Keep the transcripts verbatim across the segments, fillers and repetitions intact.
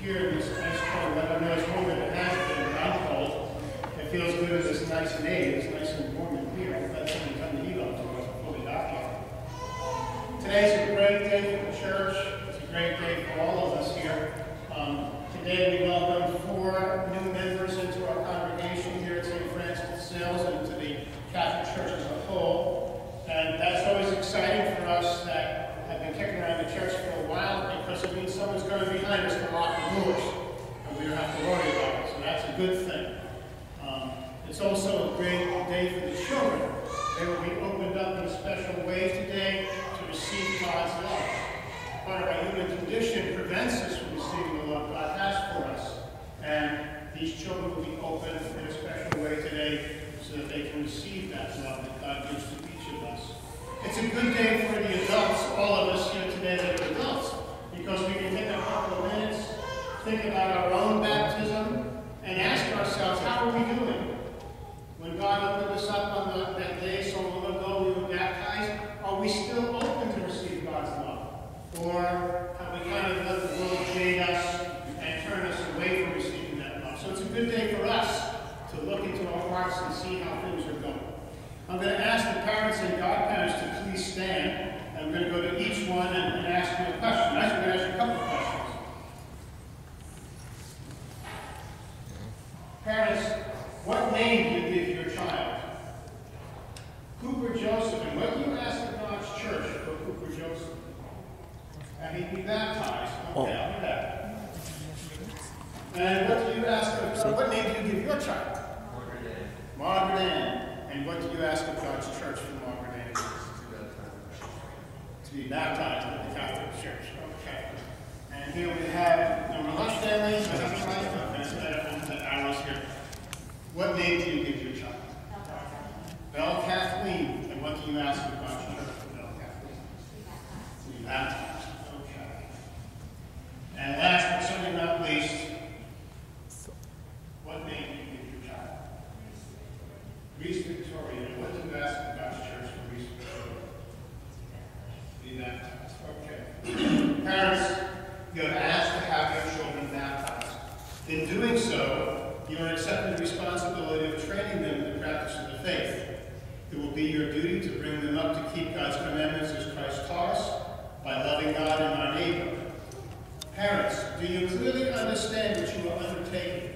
here in this nice cold weather. I know it's warmer than it has been, but I'm cold. It feels good as it's nice and eighty. It's nice and warm in here. I've had someone turn the heat on so it's fully got here. Today's a great day for the church. It's a great day for all of us here. Um, today we welcome four new members into our congregation here at Saint Francis de Sales and to the Catholic Church as a whole. And that's always exciting for us that have been kicking around the church for a while because it means someone's going behind us to lock the doors and we don't have to worry about it. So that's a good thing. Um, it's also a great day for the children. They will be opened up in a special way today to receive God's love. Part of our human condition prevents us from receiving the love God has for us. And these children will be opened in a special way today so that they can receive that love that God gives to each of us. It's a good day for the adults, all of us here today that are adults, because we can take a couple of minutes, think about our own baptism, and ask ourselves, how are we doing? When God opened us up on the, that day so long ago we were baptized, are we still open to receive God's love? Or have we kind of let the world jade us and turn us away from receiving that love? So it's a good day for us to look into our hearts and see how things are going. I'm going to ask the parents and godparents to please stand. I'm going to go to each one and, and ask them a question. I'm going to ask you a couple of questions. Parents, what name do you give your child? Cooper Joseph. And what do you ask of God's church for Cooper Joseph? And he'd be baptized. Okay, I'll do that. And what do you ask of, uh, what name do you give your child? Margaret Ann. Margaret Ann. And what do you ask of God's church for Margaret Ann? To be baptized in the Catholic Church. Okay. And here we have number one family. I have right. Okay, the arrows here. What name do you give your child? Belle Kathleen. And what do you ask of God's church for Belle Kathleen? To be baptized. Okay. And last but certainly not least, what name do you give your child? Reese Victoria. And what do you ask of God's church for Reese Victoria? Be baptized. Okay. Parents, you have asked to have your children baptized. In doing so, you are accepting the responsibility of training them in the practice of the faith. It will be your duty to bring them up to keep God's commandments as Christ taught us by loving God and our neighbor. Parents, do you clearly understand what you are undertaking?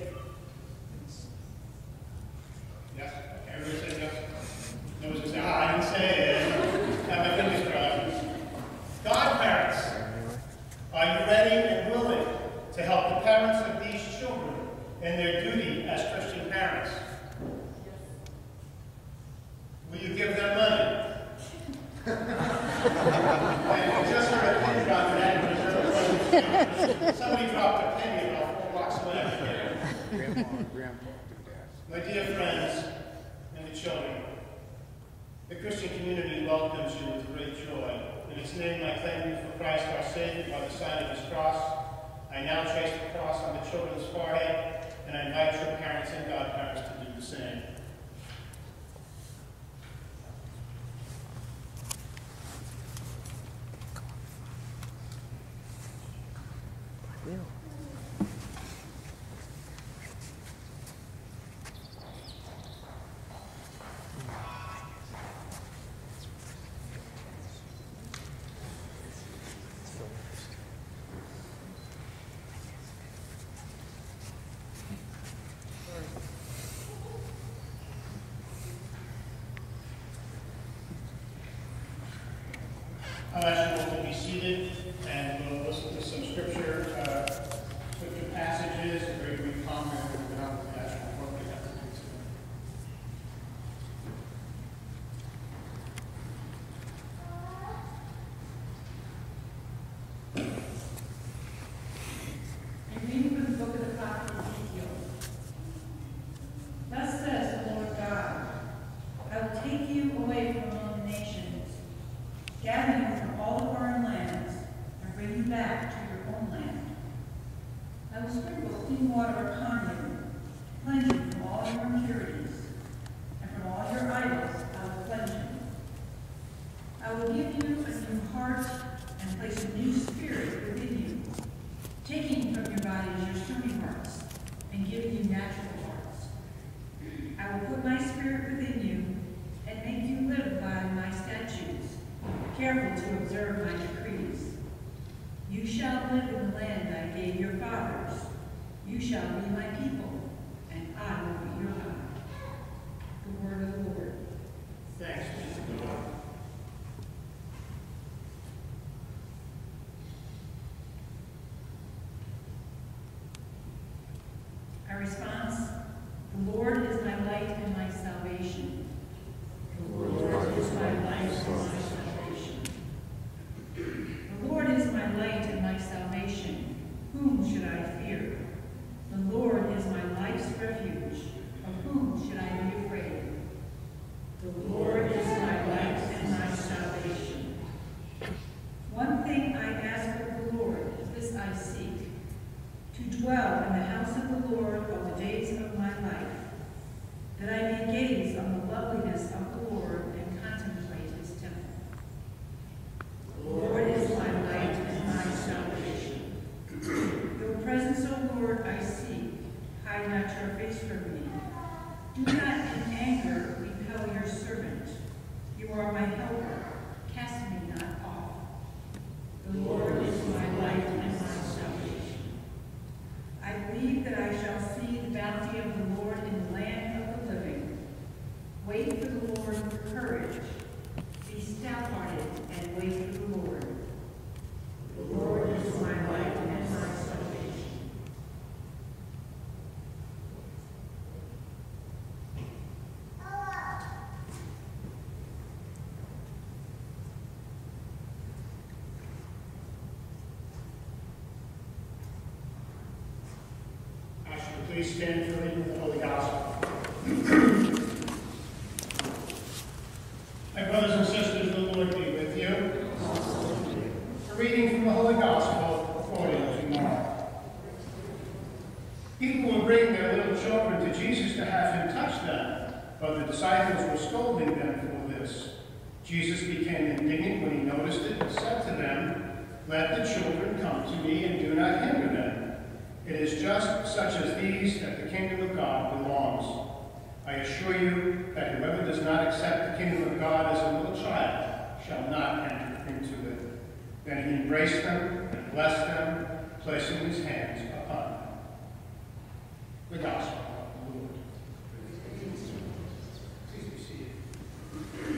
Yes? Everybody say yes? No one's going to say, ah, I didn't say it. Have my fingers crossed. Godparents, are you ready and willing to help the parents of these children in their duty as Christian parents? Will you give them money? I just heard a pin drop that. Somebody dropped a penny about four blocks away. Grandma and Grandpa do that. My dear friends and the children, the Christian community welcomes you with great joy. In its name, I claim you for Christ our Savior by the sign of his cross. I now trace the cross on the children's forehead, and I invite your parents and godparents to do the same. I'll ask you all to be seated, and we'll listen to some scripture, uh, scripture passages, a very brief comment about the actual work we have to do today. A reading from the book of the prophet Ezekiel. Thus says the Lord God, I will take you away from among the nations, gather you from all the foreign lands, and bring you back to your own land. I will sprinkle clean water upon you, cleanse you from all your impurities, and from all your idols I will cleanse you. I will give you a new heart and place a new spirit within you, taking from your body to observe my decrees. You shall live in the land I gave your fathers. You shall be my people, and I will be your God. The word of the Lord. Thanks be to God. Our response, the Lord is my light and my salvation. The Lord is my light and my salvation. The Lord is my light and my salvation. Whom should I fear? The Lord is my life's refuge. Of whom should I be afraid? The Lord is my light and my salvation. One thing I ask of the Lord, this I seek, to dwell in the house of the Lord all the days of my life, that I may gaze on the loveliness of the Lord and contemplate his temple. The Lord is my light and my salvation. Your presence, O Lord, I seek. Hide not your face from me. Do not in anger repel your servant. You are my helper. Cast me not off. The Lord is my light and my salvation. I believe that I shall see the bounty of the Lord in the land of the living. Wait for the Lord with courage. Be stout-hearted and wait for the Lord. The Lord is my light and my salvation. Please stand for reading the Holy Gospel. My brothers and sisters, the Lord be with you. A reading from the Holy Gospel according to Mark. People would bring their little children to Jesus to have him touch them, but the disciples were scolding them for this. Jesus became indignant when he noticed it and said to them, "Let the children come to me and do not hinder them. It is just such as these that the kingdom of God belongs. I assure you that whoever does not accept the kingdom of God as a little child shall not enter into it." Then he embraced them and blessed them, placing his hands upon them. The Gospel of the Lord. Please be seated.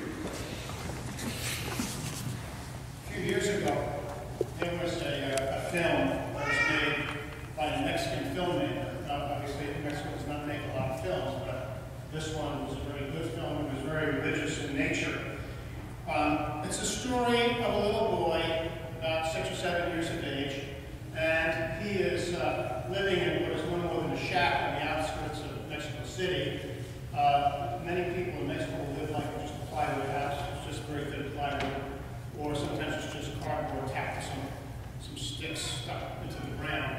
A few years ago, there was a, uh, a film that was made by a Mexican filmmaker. Now, obviously, Mexico does not make a lot of films, but this one was a very good film. It was very religious in nature. Um, it's a story of a little boy, about six or seven years of age, and he is uh, living in what is no more than a shack on the outskirts of Mexico City. Uh, many people in Mexico live like just a plywood house. It's just very thin plywood, or sometimes it's just cardboard tacked to some, some sticks stuck into the ground.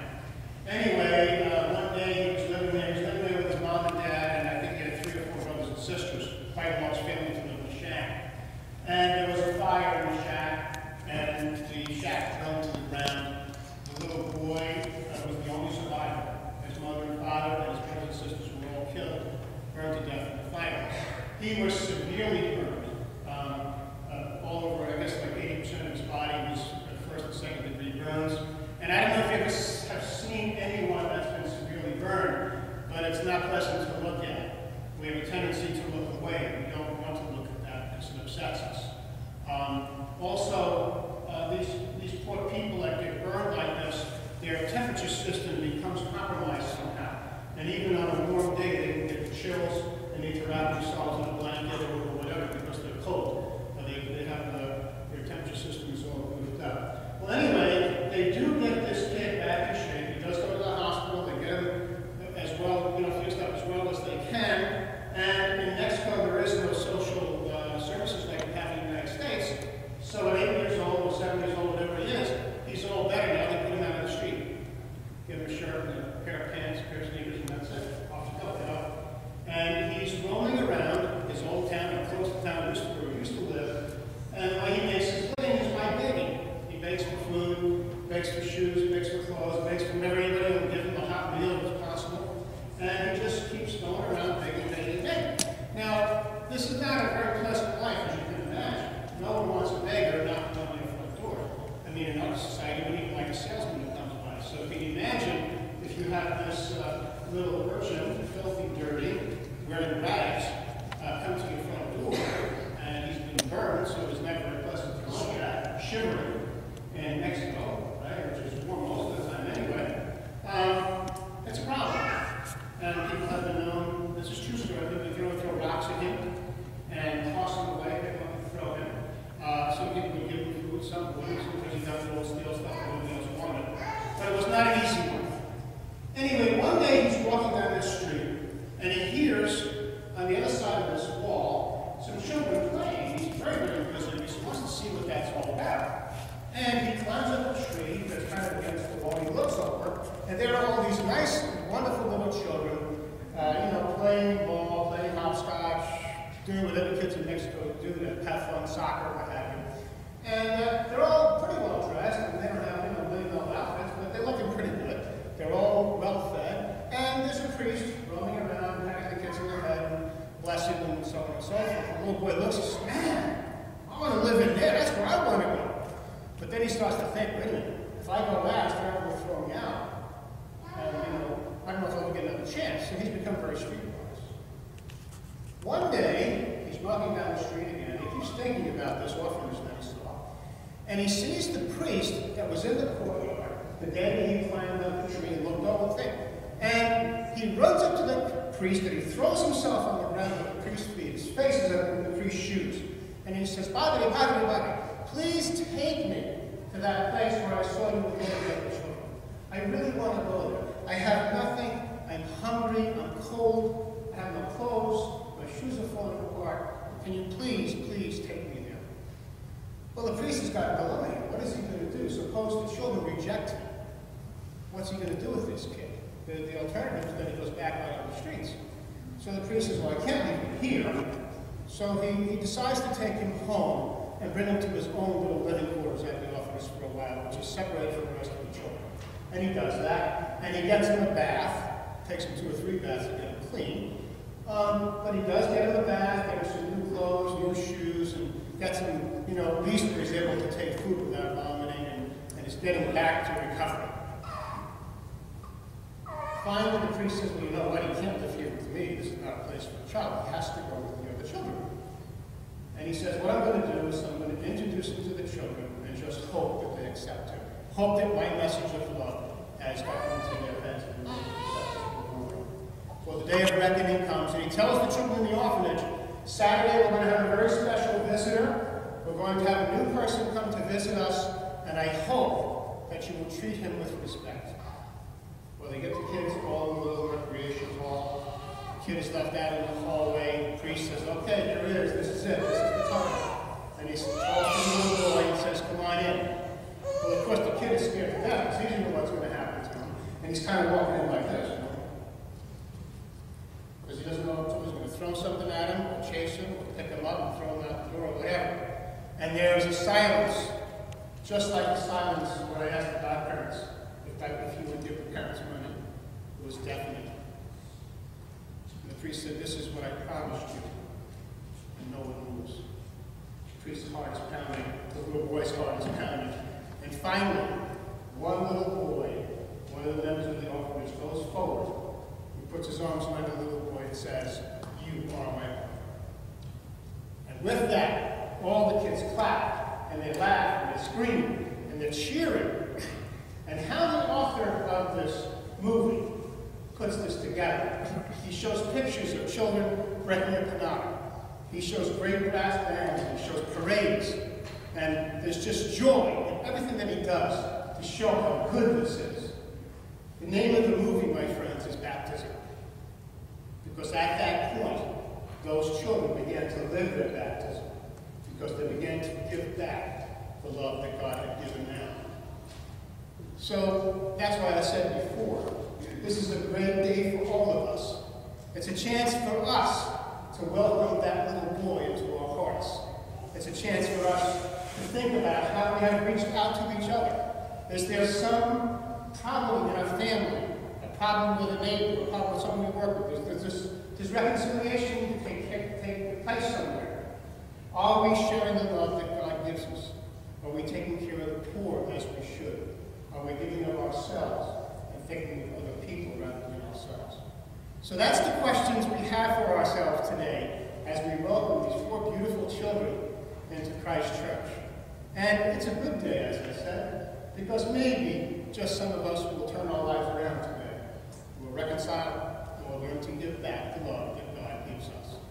Anyway, uh, one day he was living there. He was living there with his mom and dad, and I think he had three or four brothers and sisters. Quite a large family to live in the shack. And there was a fire in the shack, and the shack fell to the ground. The little boy uh, was the only survivor. His mother and father and his brothers and sisters were all killed, burned to death in the fire. He was severely burned. Um, uh, all over, I guess, like eighty percent of his body was first and second degree burns. And I don't know if you ever have seen anyone that's been severely burned, but it's not pleasant to look at. We have a tendency to look away. We don't want to look at that because it upsets us. Um, also, uh, these, these poor people that get burned like this, their temperature system becomes compromised somehow. And even on a warm day, they can get chills and need to wrap themselves in a blanket or whatever because they're cold. But they, they have the, their temperature system is all moved up. Well, anyway, they do get this kid back in shape. He does go to the hospital. They get him as well, you know, fixed up as well as they can. And in Mexico, there is no social uh, services like we have in the United States. So at eight years old or seven years old, whatever he is, he's all better now. They put him out on the street, give him a shirt and a pair of pants, a pair of sneakers, and that's it. Off you go, you know. And he's roaming around his old town, or close to town where he used to live. And what he makes his living is by begging. He begs for food, begs for shoes, begs for clothes, begs for whatever anybody will give him a hot meal if possible. And he just keeps going around begging, begging, begging. Now, this is not a very pleasant life, as you can imagine. No one wants a beggar not knowing have this uh, little urchin, filthy, dirty, wearing rags, uh, come to your front door, and he's been burned, so it's never a pleasant to look at, shivering in Mexico, right, which is warm most of the time anyway. Um, it's a problem. And people have been known, this is true story, they've been throwing throw rocks at him and toss him away, pick him up and throw him. Uh, some people would give him food, some wouldn't, because he does all steal stuff that nobody else wanted. But it was not an easy one. Anyway, one day he's walking down this street, and he hears on the other side of this wall some children playing. He's very, very inquisitive. He wants to see what that's all about. And he climbs up a tree that's kind of against the wall. He looks over, and there are all these nice, wonderful little children, uh, you know, playing ball, playing hopscotch, doing whatever kids in Mexico do, that have fun, soccer, what have you. And uh, they're all pretty well dressed, and they don't have, you know, million dollar outfits, but they're looking pretty good. They're all well fed, and there's a priest roaming around, patting the kids on the head, and blessing them, and so on and so forth. The little boy looks and says, man, I want to live in there. That's where I want to go. But then he starts to think, wait a minute, if I go last, they're going to throw me out. And, you know, I don't know if I'll get another chance. So he's become very streetwise. One day, he's walking down the street again. He keeps thinking about this off in his next thought. And he sees the priest that was in the courtyard the day that he climbed up the tree and looked over the thing. And he runs up to the priest and he throws himself on the ground at the priest's feet. His face is up in the priest's shoes. And he says, Padre, Padre, Padre, please take me to that place where I saw you with the other children. I really want to go there. I have nothing. I'm hungry. I'm cold. I have no clothes. My shoes are falling apart. Can you please, please take me there? Well, the priest has got a dilemma here. What is he going to do? Suppose the children reject him. What's he going to do with this kid? The, the alternative is that he goes back out on the streets. So the priest says, well, I can't leave him here. So he, he decides to take him home and bring him to his own little living quarters at the office for a while, which is separated from the rest of the children. And he does that, and he gets him a bath, takes him two or three baths to get him clean. Um, but he does get him a bath, gets him some new clothes, new shoes, and gets him, you know, at least where he's able to take food without vomiting, and, and is getting back to recovery. Finally, the priest says, well, you know what, he can't live here with me. This is not a place for a child. He has to go with the other children. And he says, what I'm going to do is I'm going to introduce him to the children and just hope that they accept him. Hope that my message of love has gotten into their heads and well, the day of reckoning comes, and he tells the children in the orphanage, Saturday we're going to have a very special visitor. We're going to have a new person come to visit us, and I hope that you will treat him with respect. Well, they get the kids all in the little recreation hall. The kid is left out in the hallway. The priest says, okay, here it is. This is it. This is the time. And he calls to the little boy and says, come on in. Well, of course, the kid is scared to death because he doesn't know what's going to happen to him. And he's kind of walking in like this, you know? Because he doesn't know if someone's going to throw something at him, or chase him, or pick him up and throw him out the door, or whatever. And there is a silence, just like the silence where I asked the godparents if, I, if you would give the parents money. It was definite. And the priest said, this is what I promised you. And no one moves. The priest's heart is pounding. The little boy's heart is pounding. And finally, one little boy, one of the members of the orphanage, goes forward. He puts his arms around the little boy and says, you are my brother. And with that, all the kids clap, and they laugh, and they scream, and they're cheering. And how the author of this movie puts this together. He shows pictures of children breaking a panada. He shows great brass bands, and he shows parades. And there's just joy in everything that he does to show how good this is. The name of the movie, my friends, is Baptism. Because at that point, those children began to live their baptism. Because they began to give back the love that God had given them. So that's why I said before, this is a great day for all of us. It's a chance for us to welcome that little boy into our hearts. It's a chance for us to think about how we have reached out to each other. Is there some problem in our family, a problem with a neighbor, a problem with someone we work with? There's, there's, there's reconciliation to take, take, take place somewhere. Are we sharing the love that God gives us? Are we taking care of the poor as we should? Are we giving of ourselves and thinking of other people rather than ourselves. So that's the questions we have for ourselves today as we welcome these four beautiful children into Christ Church. And it's a good day, as I said, because maybe just some of us will turn our lives around today. We'll reconcile and we'll learn to give back the love that God gives us.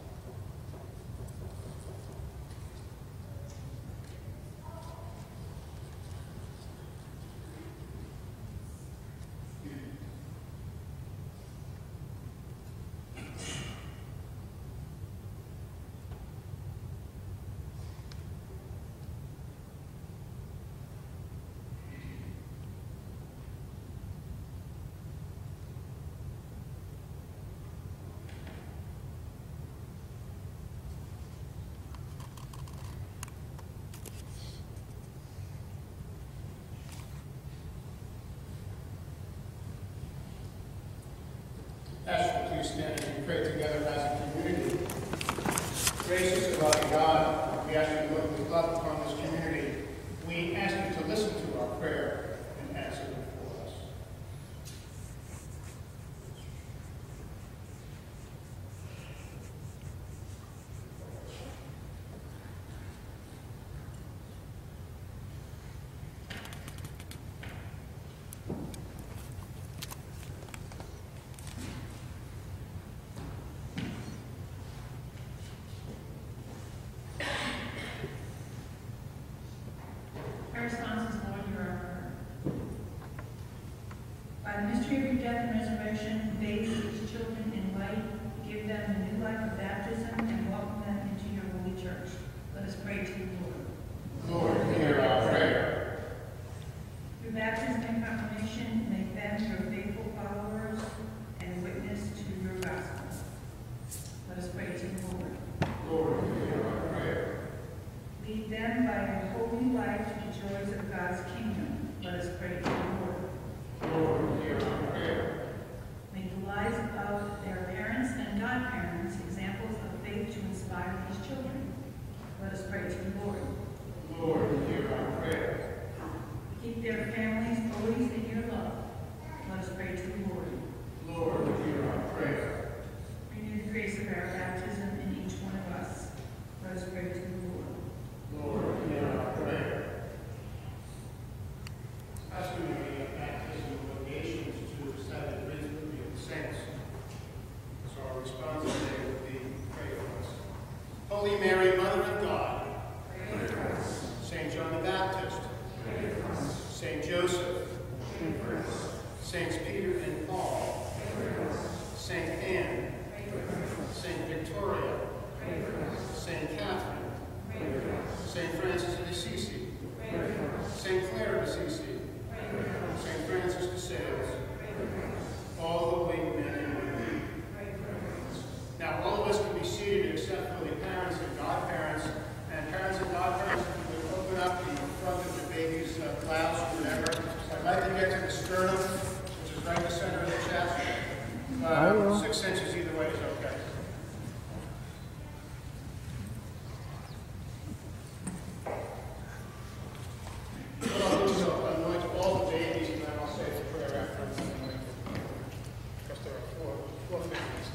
Pastor, please stand as we pray together as a community. Gracious and loving God, we ask you to look with love upon this community. We ask you to listen to our prayer and answer it for us. Responses, Lord, you are heard. By the mystery of your death and resurrection, bathe these children in light, give them the new life of baptism, and welcome them into your holy church. Let us pray to you, Lord. Lord, hear our prayer. Through baptism and confirmation, make them your faithful followers and witness to your gospel. Let us pray to you, Lord. Lord, hear our prayer. Lead them by your holy life to the joys of God's kingdom. Let us pray to you, Lord. Lord, hear our prayer. Make the lives of their parents and godparents examples of faith to inspire these children. Let us pray to you, Lord. Lord, hear our prayer. Keep their families always in your love. Let us pray to you, Lord. Lord, hear our prayer. Renew the grace of our baptism in each one of us. Let us pray to you, Lord. Lord, hear our prayer. As we make baptism obligations to celebrate the liturgy of the saints, so our response today would be, pray for us. Holy Mary, Mother of God, pray for us. Saint John the Baptist, pray for us. Saint Joseph, pray for us. Saints Peter and Paul, pray for us. Saint Anne, pray for us. Saint Victoria, pray for us. Saint Catherine, pray for us. Saint Francis of Assisi, pray for us. Saint Clare of Assisi, pray for us. Saint Francis de Sales, pray for us. All holy men and women, pray for us. Now all of us can be seated except for the parents and godparents. And parents and godparents, if you would open up the front of the baby's uh, blouse or whatever. So I'd like to get to the sternum, which is right in the center of the chest. Uh, six inches either way is okay. What I'll do is I'll anoint all the babies, and then I'll say the prayer after. Because there are four, four families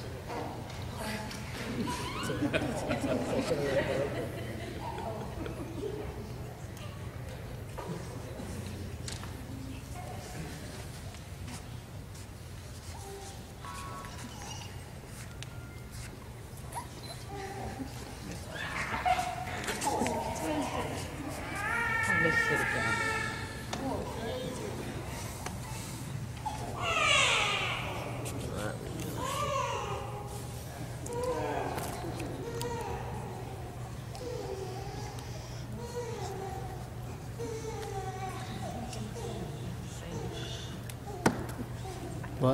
today. What?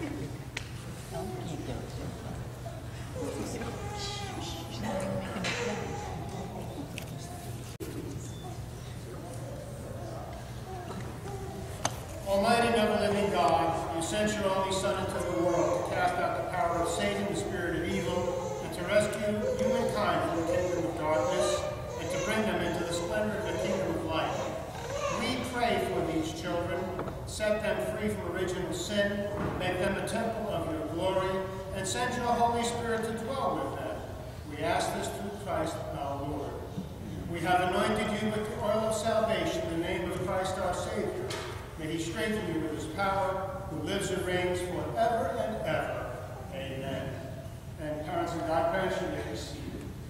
Almighty and ever-living God, you sent your only Son into the world to cast out the power of Satan, the spirit of evil, and to rescue humankind from the kingdom of darkness, and to bring them into the splendor of the kingdom of light. We pray for these children, Set them free from original sin, make them a temple of your glory, and send your Holy Spirit to dwell with them. We ask this through Christ our Lord. We have anointed you with the oil of salvation in the name of Christ our Savior. May he strengthen you with his power, who lives and reigns forever and ever. Amen. And parents and godparents, you may be seated.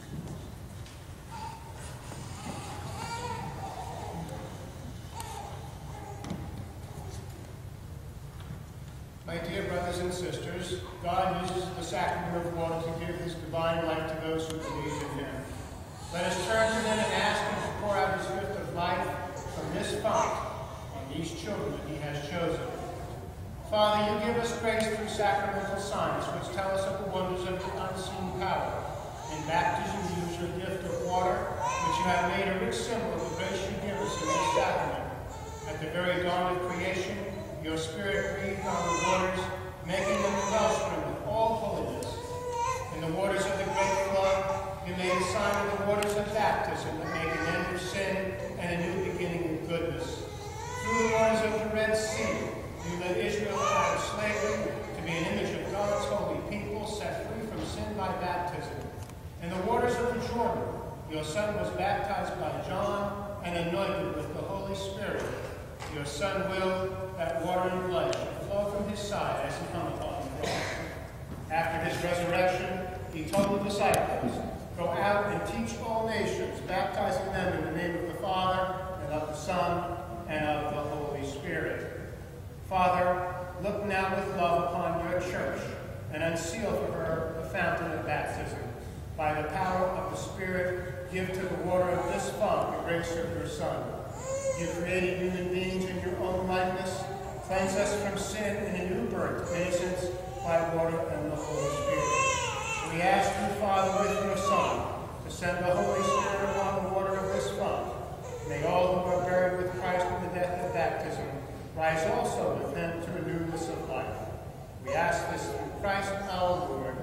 My dear brothers and sisters, God uses the sacrament of water to give his divine life to those who believe in him. Let us turn to him and ask him to pour out his gift of life from this fount on these children that he has chosen. Father, you give us grace through sacramental signs, which tell us of the wonders of your unseen power. In baptism, you use your gift of water, which you have made a rich symbol of the grace you give us in this sacrament. At the very dawn of creation, your Spirit breathed on the waters, making them a wellspring of all holiness. In the waters of the great flood, you made a sign of the waters of baptism that made an end of sin and a new beginning of goodness. Through the waters of the Red Sea, you led Israel out of slavery to be an image of God's holy people, set free from sin by baptism. In the waters of the Jordan, your Son was baptized by John and anointed with the Holy Spirit. Your Son willed that water and blood should flow from his side as he hung upon the cross. After his resurrection, he told the disciples, "Go out and teach all nations, baptizing them in the name of the Father, and of the Son, and of the Holy Spirit." Father, look now with love upon your church, and unseal for her the fountain of baptism. By the power of the Spirit, give to the water of this font the grace of your Son. You created human beings in your own likeness. Cleanse us from sin in a new birth, innocence by water and the Holy Spirit. We ask you, Father, with your Son, to send the Holy Spirit upon the water of this font. May all who are buried with Christ in the death of baptism rise also with him to a newness of life. We ask this through Christ our Lord.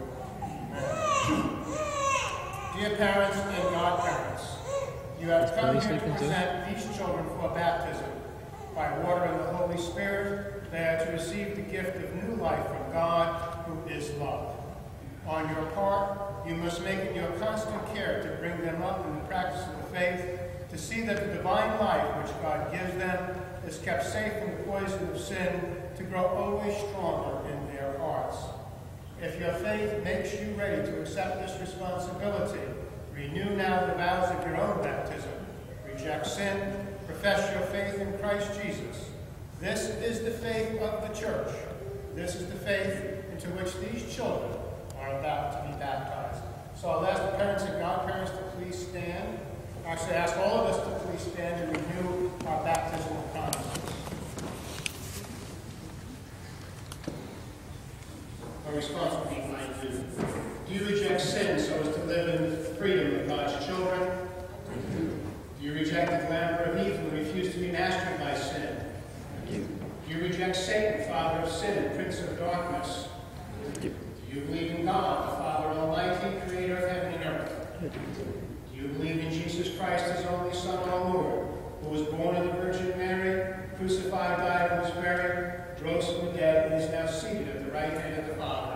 Amen. Dear parents and godparents, you have come here to present these children for baptism. By water and the Holy Spirit, they are to receive the gift of new life from God, who is love. On your part, you must make it your constant care to bring them up in the practice of the faith, to see that the divine life which God gives them is kept safe from the poison of sin, to grow always stronger in their hearts. If your faith makes you ready to accept this responsibility, renew now the vows of your own baptism. Reject sin, profess your faith in Christ Jesus. This is the faith of the church. This is the faith into which these children are about to be baptized. So I'll ask the parents and godparents to please stand. Actually, ask all of us to please stand and renew our baptismal promises. Our response will be mine too. Do you reject sin so as to live in the freedom of God's children? Do you reject the glamour of evil and refuse to be mastered by sin? Do you reject Satan, father of sin and prince of darkness? Do you believe in God, the Father Almighty, creator of heaven and earth? Do you believe in Jesus Christ, his only Son, our Lord, who was born of the Virgin Mary, crucified, died, and was buried, rose from the dead, and is now seated at the right hand of the Father?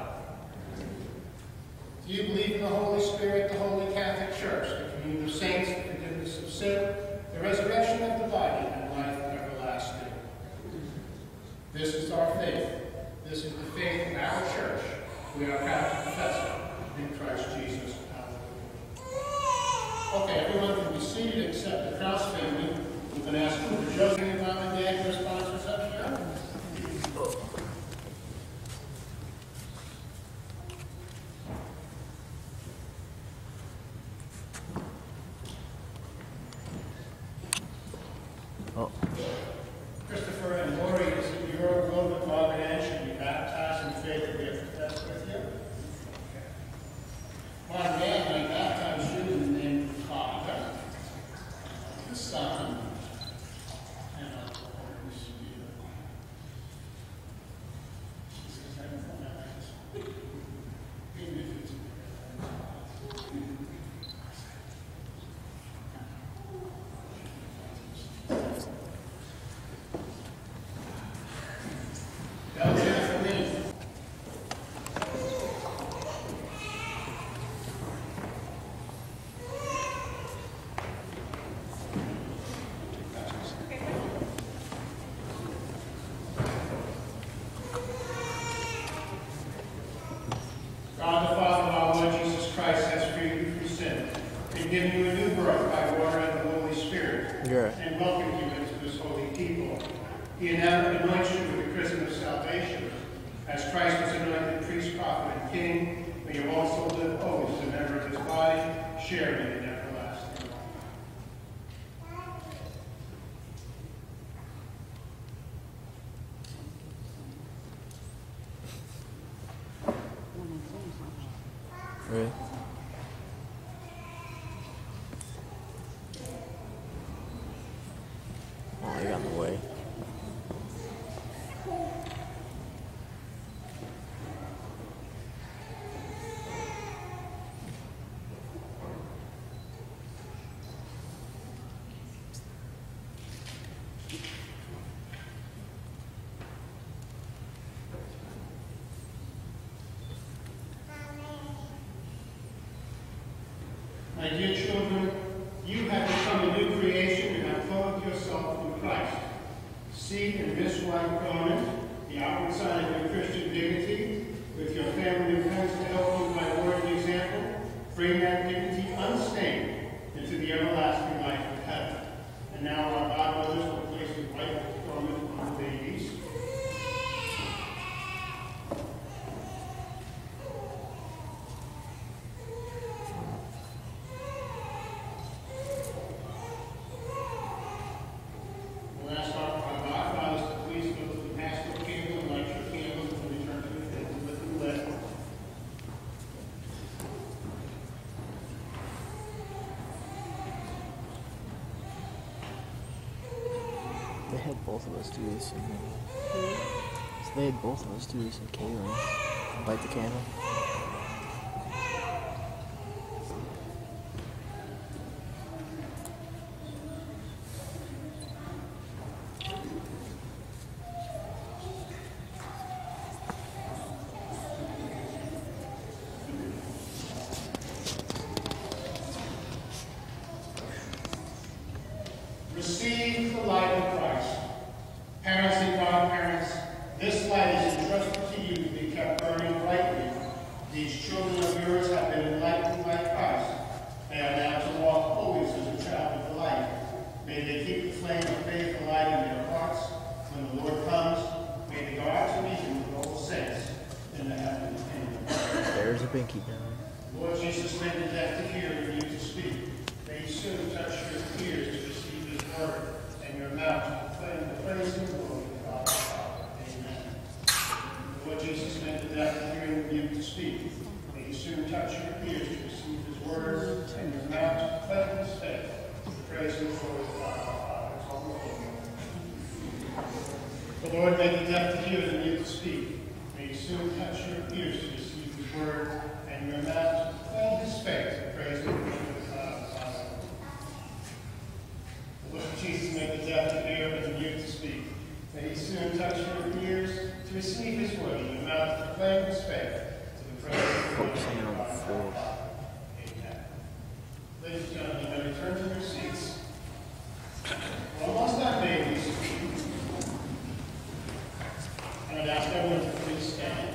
Do you believe in the Holy Spirit, the Holy Catholic Church, the communion of saints, the forgiveness of sin, the resurrection of the body, and life everlasting? This is our faith. This is the faith of our church. We are proud to profess it in Christ Jesus our Lord. Okay, everyone can be seated except the Krause family. We can ask for Josie and Mom and Dad to respond to reception. Oh. Christopher and Lori, is it your will that Margaret Ann should be baptized in the faith that we have professed with you? Margaret Ann, I baptize you in the name of the Father, the Son, and God the Father of our Lord Jesus Christ has freed you from sin and given you a new birth by water and the Holy Spirit, Yeah. and welcomed you into this holy people. He now anoints you with the chrism of salvation. As Christ was anointed priest, prophet, and king, may you also live always as a member of his body, sharing in everlasting life. Really? Oh, you got in the way. My dear children, you have become a new creation and have clothed yourself in Christ. See in this white garment the outward sign of your Christian dignity, with your family and friends to help you by word and example, bring that dignity unstained into the everlasting life of heaven. And now our godmothers will place the white garment on the babies. We'll ask our, our godfathers to please go to the paschal candle and light your candles and return to the table with them lit. They had both of us do this. And, so they had both of us do this in catering. Light the candle. Receive the light of Christ. Parents and godparents, this light is entrusted to you to be kept burning brightly. These children of yours have been enlightened by Christ. They are now to walk always as a child of the light. May they keep the flame of faith alive in their hearts. When the Lord comes, may they go out to meet him with all the saints in the heavenly kingdom. There's a binky down. Lord Jesus, made the deaf to hear and mute to speak. May you soon touch your ears to receive his word, and your mouth to proclaim the praise and glory of God the Father. Amen. Lord Jesus, made the deaf to hear and mute to speak. May you soon touch your ears to receive his word, and your mouth to proclaim his faith, the praise and glory of God the Father. The Lord made the deaf to hear and mute to speak. May you soon touch your ears to receive his word, and your mouth to proclaim his faith, the praise and glory of God the Father. The Lord Jesus made the deaf to hear and the mute to speak. May he soon touch your ears to receive his word, and your mouth to proclaim his faith, to the praise and glory of God the Father. Amen. Ladies and gentlemen, you may return to your seats. We're almost done, babies. I'm going to ask everyone to please stand.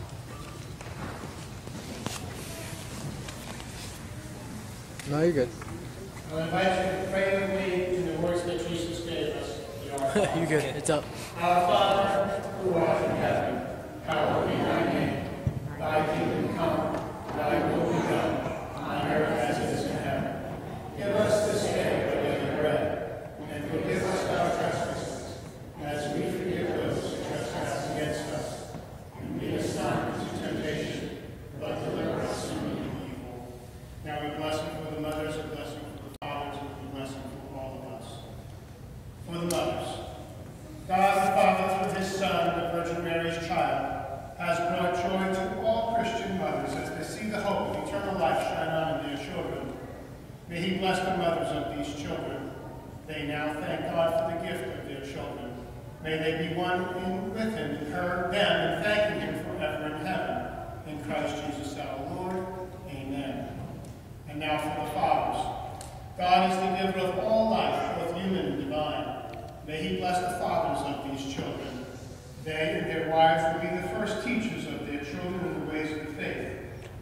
No, you're good. I invite you to pray with me in the words that Jesus gave us. You're good. It's up. Our Father, who art in heaven, hallowed be thy name. Thy kingdom come, thy will be done, on earth as it is in heaven. Give us this day our daily bread, and forgive us our trespasses, as we forgive those who trespass against us. And lead us not into temptation, but deliver us from evil. Now we bless you for the mothers, a blessing for the fathers, and a blessing for all of us. For the mothers. God the Father, through his Son, the Virgin Mary's child, has brought joy to all Christian mothers as they see the hope of eternal life shine on in their children. May he bless the mothers of these children. They now thank God for the gift of their children. May they be one in with him in her, them, and thanking him forever in heaven. In Christ Jesus our Lord. Amen. And now for the fathers. God is the giver of all life, both human and divine. May he bless the fathers of these children. They and their wives will be the first teachers of their children in the ways of the faith,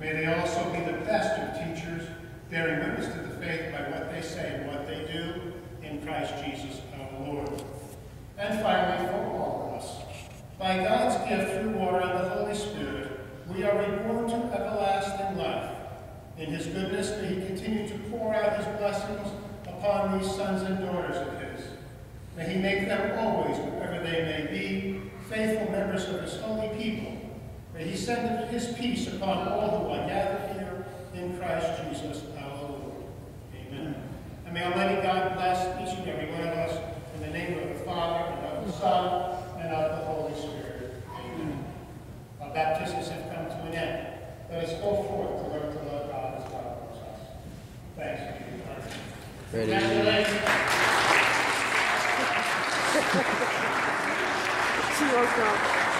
May they also be the best of teachers, bearing witness to the faith by what they say and what they do in Christ Jesus our Lord. And finally, for all of us, by God's gift through water and the Holy Spirit, we are reborn to everlasting life. In his goodness, may he continue to pour out his blessings upon these sons and daughters of his. May he make them always, wherever they may be, faithful members of his holy people. May he send his peace upon all who are gathered here in Christ Jesus our Lord. Amen. And may Almighty God bless each and every one of us in the name of the Father, and of the Son, and of the Holy Spirit. Amen. Our baptisms have come to an end. Let us go forth to learn to love God as God loves us. Thanks be to God. Ready. Congratulations. She woke up.